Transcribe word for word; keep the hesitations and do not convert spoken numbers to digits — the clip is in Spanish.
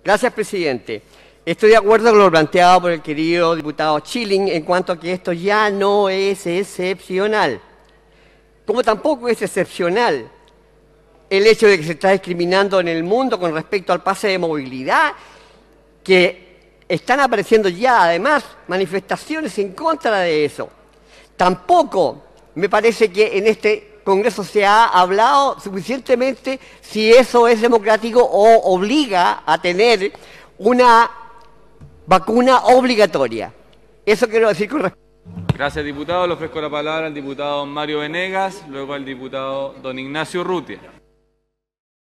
Gracias, presidente. Estoy de acuerdo con lo planteado por el querido diputado Schilling en cuanto a que esto ya no es excepcional. Como tampoco es excepcional el hecho de que se está discriminando en el mundo con respecto al pase de movilidad, que están apareciendo ya, además, manifestaciones en contra de eso. Tampoco me parece que en este Congreso se ha hablado suficientemente si eso es democrático o obliga a tener una vacuna obligatoria. Eso quiero decir con respecto. Gracias, diputado. Le ofrezco la palabra al diputado Mario Venegas, luego al diputado don Ignacio Urrutia.